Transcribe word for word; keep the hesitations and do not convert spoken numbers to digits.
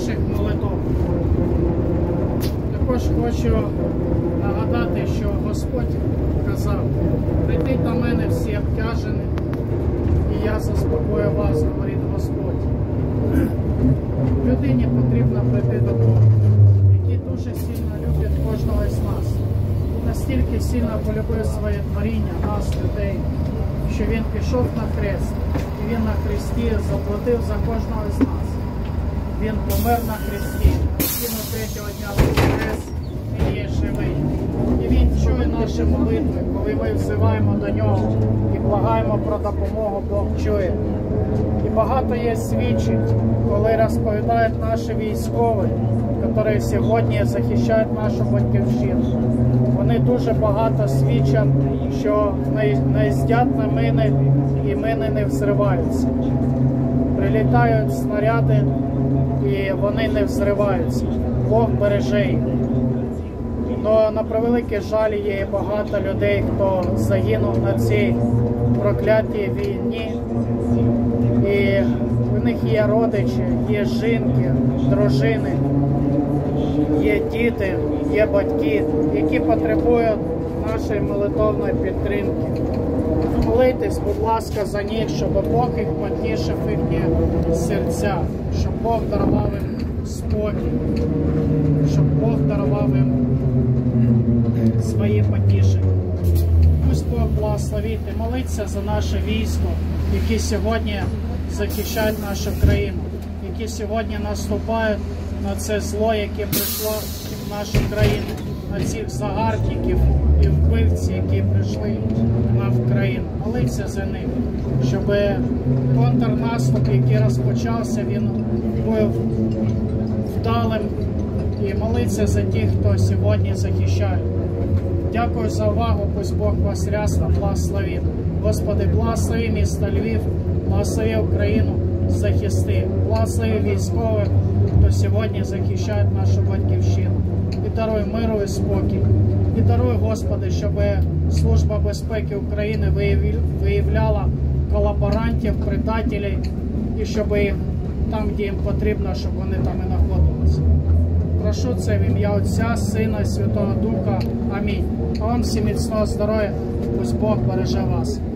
наших молитов. Також хочу нагадати, що Господь казав: прийдіть до мене всі обтяжені, і я заспокою вас, говорить Господь. Людині потрібно прийти до Бога, який дуже сильно любить кожного із нас. Настільки сильно полюбив своє творіння, нас, людей, що Він пішов на хрест, і Він на хресті заплатив за кожного з нас. Він помер на хресті, кинув третього дня в хрест, Він є живий. І Він чує наші молитви, коли ми взиваємо до Нього і благаємо про допомогу, Бог чує. І багато є свідчень, коли розповідають наші військові, які сьогодні захищають нашу батьківщину. Вони дуже багато свідчать, що не їздять на мини і мини не взриваються. Прилітають снаряди і вони не взриваються. Бог береже їх. Но на превеликий жаль є багато людей, хто загинув на цій проклятій війні. І в них є родичі, є жінки, дружини, є діти, є батьки, які потребують нашої молитовної підтримки. Молитесь, будь ласка, за них, щоб Бог їх потішив, їхні серця, щоб Бог дарував їм спокій, щоб Бог дарував їм своє потішення. Пусть Бог благословить і молиться за наше військо, які сьогодні захищають нашу країну, які сьогодні наступають на це зло, яке прийшло в нашу країну, на цих загарбників і вбивців, які прийшли на країну. Молиться за них, щоб контрнаступ, який розпочався, він був вдалим, і молиться за тих, хто сьогодні захищає. Дякую за увагу, пусть Бог вас рясно благословить. Господи, благослови місто Львів, благослови Україну, захисти, благослови військових, хто сьогодні захищає нашу батьківщину. І даруй миру і спокій. І даруй, Господи, щоб Служба безпеки України виявляла колаборантів, предателів, і щоб їх там, де їм потрібно, щоб вони там і знаходилися. Прошу це в ім'я Отця, Сина і Святого Духа. Амінь. А вам всім міцного здоров'я, пусть Бог береже вас.